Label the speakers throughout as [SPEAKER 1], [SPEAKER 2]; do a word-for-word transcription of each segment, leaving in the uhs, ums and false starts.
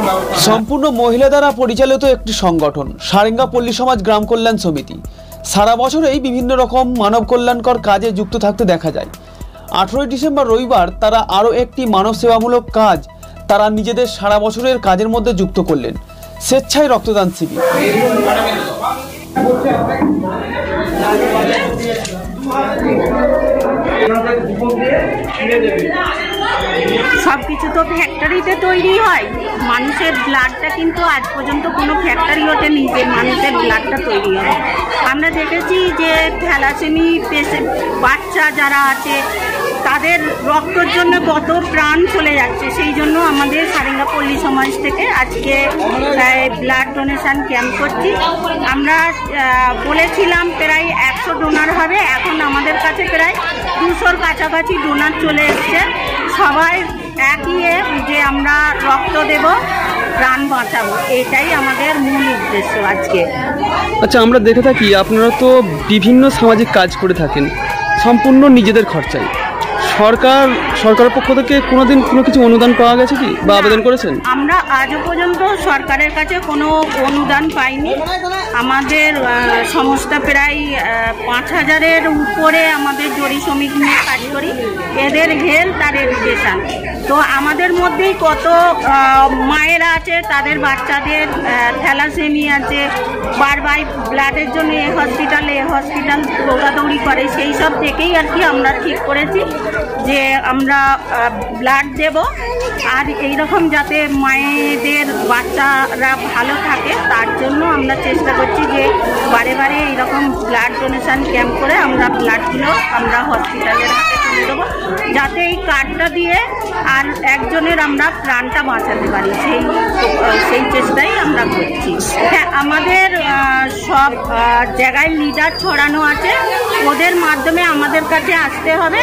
[SPEAKER 1] সম্পূর্ণ মহিলা দ্বারা পরিচালিত একটি সংগঠন সারেঙ্গা পল্লী সমাজ গ্রাম কল্যাণ সমিতি সারা বছরেই বিভিন্ন রকম মানব কল্যাণকর কাজে যুক্ত থাকতে দেখা যায়। আঠারোই ডিসেম্বর রবিবার তারা আরও একটি মানব সেবামূলক কাজ তারা নিজেদের সারা বছরের কাজের মধ্যে যুক্ত করলেন, স্বেচ্ছায় রক্তদান শিবির।
[SPEAKER 2] সবকিছু তো ফ্যাক্টরিতে তৈরি হয়, মানুষের ব্লাডটা কিন্তু আজ পর্যন্ত কোনো ফ্যাক্টরি ওঠেনি যে মানুষের ব্লাডটা তৈরি হয়। আমরা দেখেছি যে থ্যালাসেমি পেশেন্ট বাচ্চা যারা আছে তাদের রক্তর জন্য কত প্রাণ চলে যাচ্ছে, সেই জন্য আমাদের সারেঙ্গা পল্লী সমাজ থেকে আজকে ব্লাড ডোনেশন ক্যাম্প করছি। আমরা বলেছিলাম প্রায় একশো ডোনার হবে, এখন আমাদের কাছে প্রায় দুশোর কাছাকাছি ডোনার চলে এসছে। সবাই একই যে আমরা রক্ত দেব, প্রাণ বাঁচাবো, এটাই আমাদের মূল উদ্দেশ্য আজকে।
[SPEAKER 1] আচ্ছা, আমরা দেখে থাকি আপনারা তো বিভিন্ন সামাজিক কাজ করে থাকেন সম্পূর্ণ নিজেদের খরচায়। সরকার সরকারের পক্ষ থেকে কোনোদিন কোনো কিছু অনুদান পাওয়া গেছে কি বা আবেদন করেছেন?
[SPEAKER 2] আমরা আজও পর্যন্ত সরকারের কাছে কোনো অনুদান পাইনি। আমাদের সংস্থা প্রায় পাঁচ হাজারের উপরে আমাদের জরি শ্রমিক নিয়ে কাজ করি, এদের হেলথ আর এডুকেশান। তো আমাদের মধ্যেই কত মায়েরা আছে, তাদের বাচ্চাদের থ্যালাসেমি আছে, বারবার ব্লাডের জন্য এ হসপিটাল এ হসপিটাল দৌড়াদৌড়ি করে, সেই সব থেকেই আর কি আমরা ঠিক করেছি যে আমরা ব্লাড দেব। আর এইরকম যাতে মায়েদের বাচ্চারা ভালো থাকে তার জন্য আমরা চেষ্টা করছি যে বারে বারে এইরকম ব্লাড ডোনেশন ক্যাম্প করে আমরা ব্লাডগুলো আমরা হসপিটালের হাতে তুলে দেবো, যাতে এই কার্ডটা দিয়ে আর একজনের আমরা প্রাণটা বাঁচাতে পারি, সেই সেই চেষ্টাই আমরা করছি। হ্যাঁ, আমাদের সব জায়গায় লিডার ছড়ানো আছে, ওদের মাধ্যমে আমাদের কাছে আসতে হবে।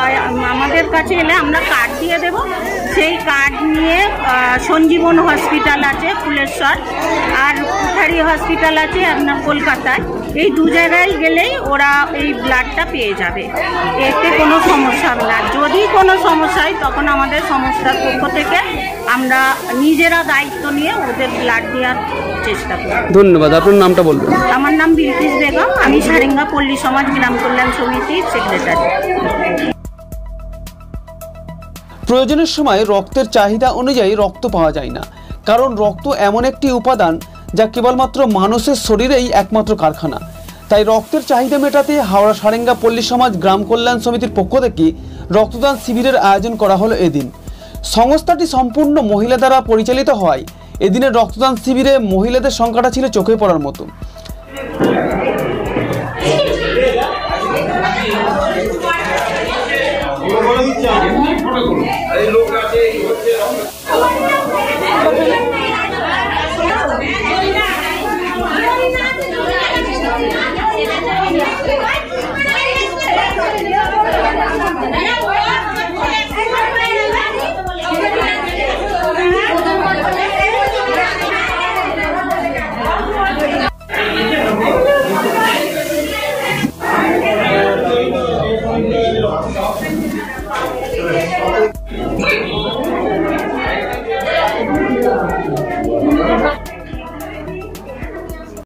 [SPEAKER 2] আমাদের কাছে এলে আমরা কার্ড দিয়ে দেব, সেই কার্ড নিয়ে সঞ্জীবন হসপিটাল আছে ফুলেশ্বর, আর কুঠারি হসপিটাল আছে আপনার কলকাতায়, এই দু জায়গায় গেলেই ওরা এই ব্লাডটা পেয়ে যাবে, এতে কোনো সমস্যা হবে না। যদি কোনো সমস্যা হয় তখন আমাদের সংস্থার পক্ষ থেকে আমরা নিজেরা দায়িত্ব নিয়ে ওদের ব্লাড দেওয়ার চেষ্টা করি।
[SPEAKER 1] ধন্যবাদ। আপনার নামটা বলবেন?
[SPEAKER 2] আমার নাম বিলকিস বেগম, আমি সারেঙ্গা পল্লী সমাজ গ্রাম কল্যাণ সমিতির সেক্রেটারি।
[SPEAKER 1] প্রয়োজনের সময় রক্তের চাহিদা অনুযায়ী রক্ত পাওয়া যায় না, কারণ রক্ত এমন একটি উপাদান যা কেবলমাত্র মানুষের শরীরেই একমাত্র কারখানা। তাই রক্তের চাহিদা মেটাতে হাওড়া সারেঙ্গা পল্লী সমাজ গ্রাম কল্যাণ সমিতির পক্ষ থেকে রক্তদান শিবিরের আয়োজন করা হলো এদিন। সংস্থাটি সম্পূর্ণ মহিলা দ্বারা পরিচালিত হওয়ায় এদিনের রক্তদান শিবিরে মহিলাদের সংখ্যাটা ছিল চোখে পড়ার মতো।
[SPEAKER 3] लोग